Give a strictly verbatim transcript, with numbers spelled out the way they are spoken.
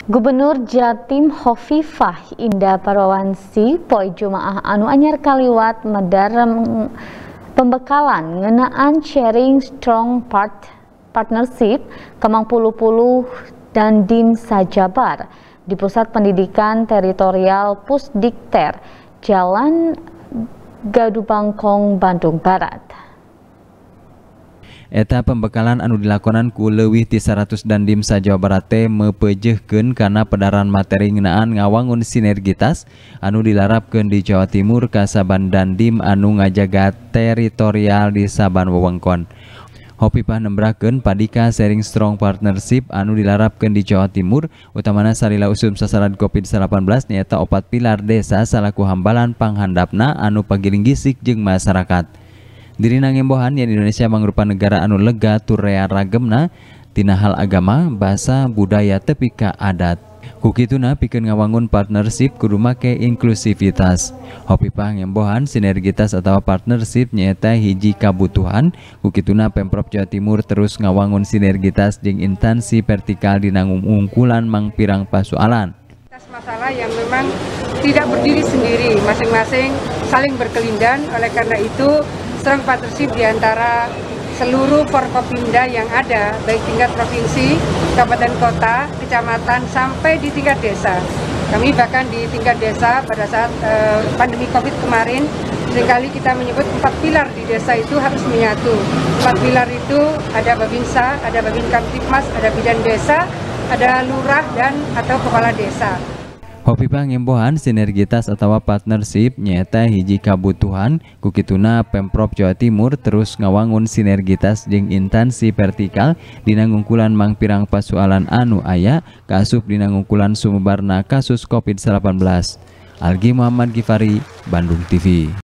Gubernur Jatim Hovifah Indah Parawansi poe Jumaah anu anyar kaliwat medar pembekalan ngeunaan sharing strong part partnership Kemang Pulu-Pulu dan Dim Sajabar di Pusat Pendidikan Teritorial Pusdikter Jalan Gadubangkong, Bandung Barat. Eta pembekalan anu dilakonan ku leuwih ti seratus dandim sa-Jawa Barat teh mepeujeukkeun kana pedaran materi ngeunaan ngawangun sinergitas anu dilarapkeun di Jawa Timur ka saban dandim anu ngajaga teritorial di saban wewengkon. Hovifah nembrakeun padika sharing strong partnership anu dilarapkeun di Jawa Timur utamana salila usum sasaran covid delapan belas nyaeta opat pilar desa salaku hambalan panghandapna anu pagiling-gisik jeung masyarakat. Dirina ngembohan yang Indonesia mangrupa negara anu lega turea ragemna tina hal agama, bahasa, budaya tepi ka adat. Kukituna pikeun ngawangun partnership kudu make inklusivitas. Hovifah ngembohan sinergitas atau partnership nyaeta hiji kabutuhan. Kukituna Pemprov Jawa Timur terus ngawangun sinergitas jeung instansi vertikal dina ngungkulan mangpirang pasoalan. Masalah yang memang tidak berdiri sendiri, masing-masing saling berkelindan. Oleh karena itu strong partnership di antara seluruh Forkopimda yang ada, baik tingkat provinsi, kabupaten kota, kecamatan, sampai di tingkat desa. Kami bahkan di tingkat desa pada saat eh, pandemi Covid kemarin, seringkali kita menyebut empat pilar di desa itu harus menyatu. Empat pilar itu ada Babinsa, ada Babin Kamtipmas, ada Bidan Desa, ada Lurah dan atau Kepala Desa. Hovifah ngembohan sinergitas atau partnership nyaeta hiji kabutuhan. Kukituna Pemprov Jawa Timur terus ngawangun sinergitas jeung instansi vertikal dina ngungkulan mangpirang pasoalan anu aya kaasup dina ngungkulan sumebarna kasus covid delapan belas. Algi Muhammad Gifari, Bandung T V.